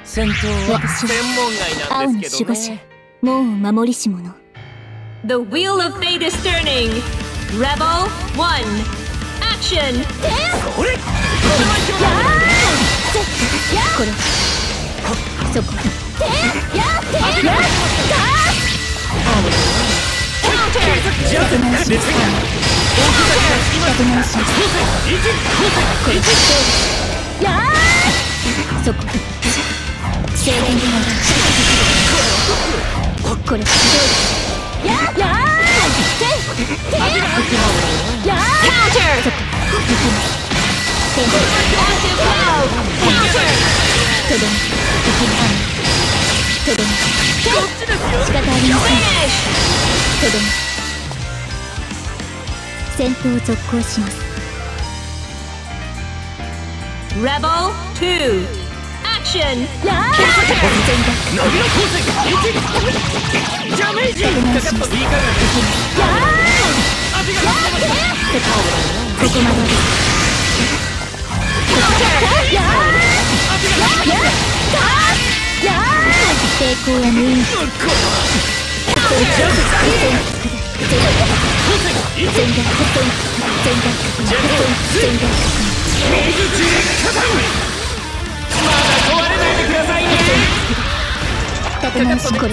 戦闘は専門外なんですけどね。 もう守りし者。 The wheel of fate is turning. Rebel 1. Action. これそこ そこ静電気のこれや戦闘続行します。 Rebel 2. Action. ここまで抵抗は無意味。立て直しこれ。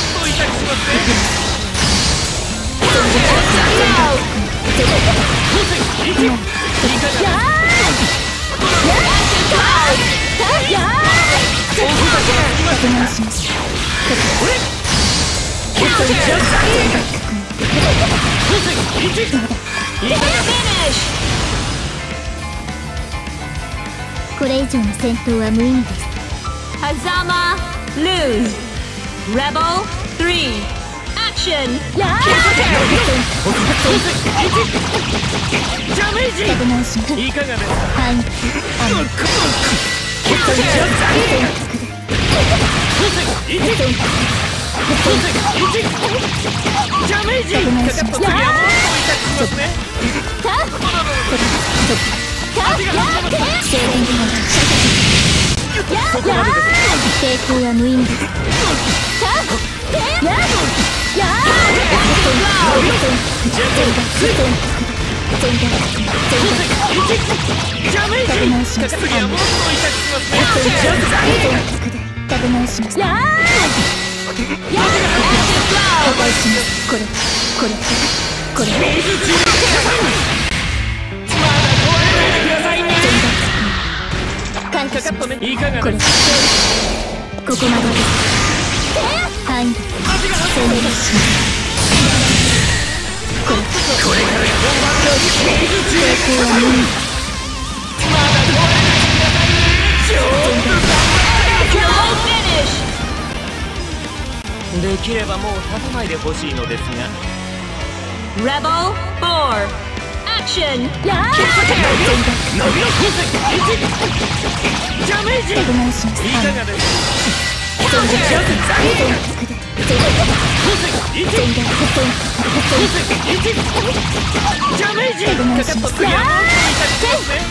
これ以上の戦闘は無意味です。 Hazama lose. Rebel 3. Action. 立て直します。 いかがですか。 はい。 ダメージかかった次はもっと痛くしますね。 抵抗は無意味です。 ダメージかかった次はもっと痛くしますね。 立て直します。これ回避します。 いかがこれですここまでです。はい。攻め出します。これから抵抗は無意味。 できればもう立たないでほしいのですが。 Rebel 4. Action. ダメージ立て直します。 いかがですダメージかかった次はもっと痛くしますね。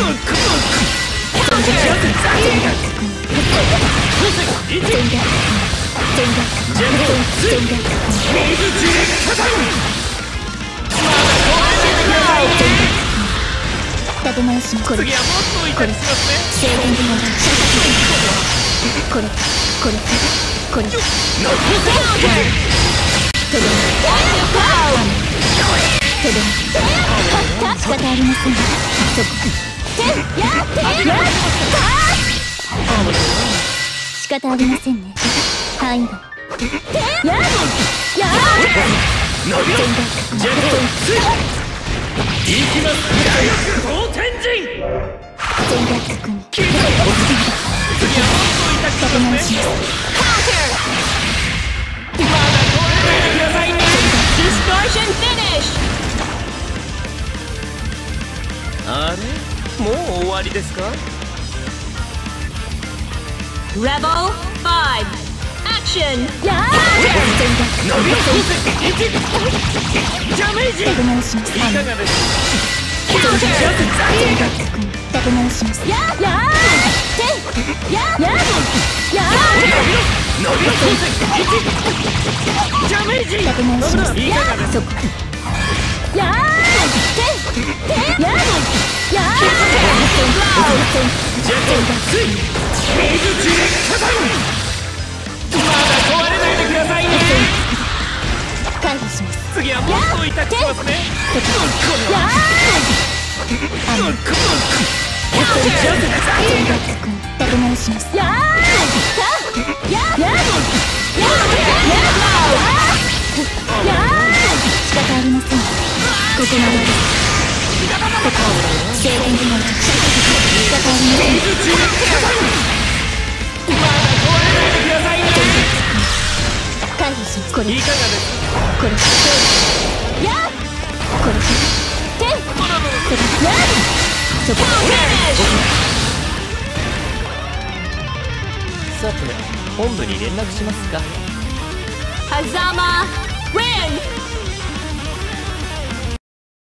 立て直します。これ次はもっと痛くしますね。 静電気のこれ仕方ありません。そこ仕方ありませんね。範囲がいきます。同天神全学確認。 次はもっと痛くしますね。まだ壊れないでくださいね。 Distortion finish. あれもう終わりですか。 Rebel 5. Action. ダメージ立て直します。 いかがです立て直します。ややてやややジャメージ立て直します。 いかがですそこやてややジェット水水地で火災まだ壊れないでくださいね回避します。 次はもっと痛くしますねや立て直します。ややや仕方ありません。ここまでです。制限時間仕方ありません。 まだ壊れないでくださいね回避します。これいかがですこれやこれてやそこさて本部に連絡しますか Hazama win!